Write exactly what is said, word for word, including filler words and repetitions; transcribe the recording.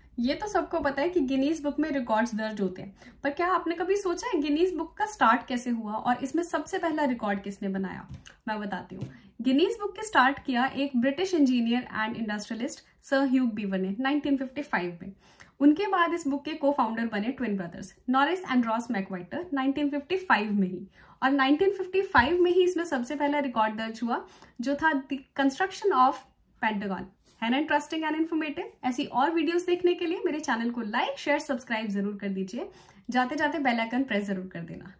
ये तो सबको पता है कि गिनीज बुक में रिकॉर्ड्स दर्ज होते हैं, पर क्या आपने कभी सोचा है गिनीज बुक का स्टार्ट कैसे हुआ और इसमें सबसे पहला रिकॉर्ड किसने बनाया? मैं बताती हूँ। गिनीज बुक के स्टार्ट किया एक British engineer and industrialist sir Hugh Beaver ने नाइनटीन फिफ्टी फाइव में। उनके बाद इस बुक के को फाउंडर बने twin brothers Norris and Ross McWhirter nineteen fifty five में ही। और नाइनटीन फिफ्टी फाइव में ही इसमें सबसे पहला रिकॉर्ड दर्ज हुआ, जो था द कंस्ट्रक्शन ऑफ पेंटागन। है ना इंटरेस्टिंग एंड इन्फॉर्मेटिव? ऐसी और वीडियोस देखने के लिए मेरे चैनल को लाइक शेयर सब्सक्राइब जरूर कर दीजिए। जाते जाते बेल आइकन प्रेस जरूर कर देना।